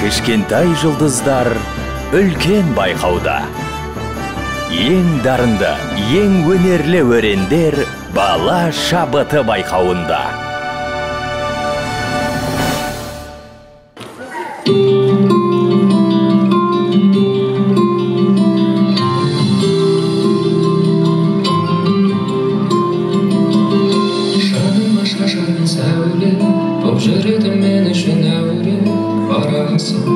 Кішкентай жұлдыздар үлкен байқауда. Ең дарынды, ең өнерлі өрендер бала шабыты байқауында. Жаныма шашатын сәуле, боп жүреді мен үшін әуре. Барасың,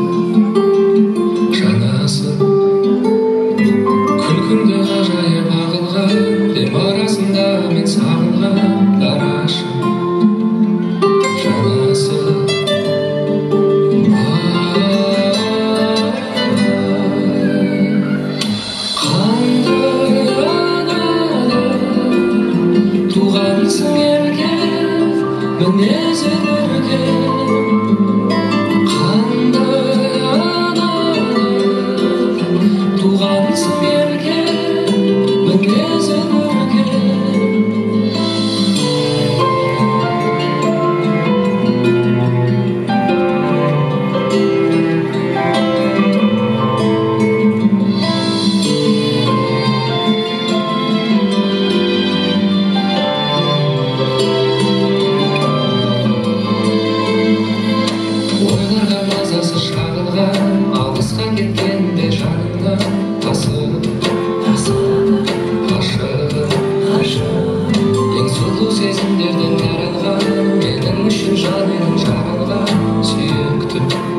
жанасың, күлкіңді ғажайып ағылған, дем арасында мен сағынған дарашым, жанасың. Қандай анадан туғансың елге, мінезі көркем. Туғансың елге, мінезі көркем. Ойларға мазасы шағылған, алысқа кеткен бе жанымнан. Ең сұлу сезімдерден жаралған, менің үшін жаным жаралған сүйіктім.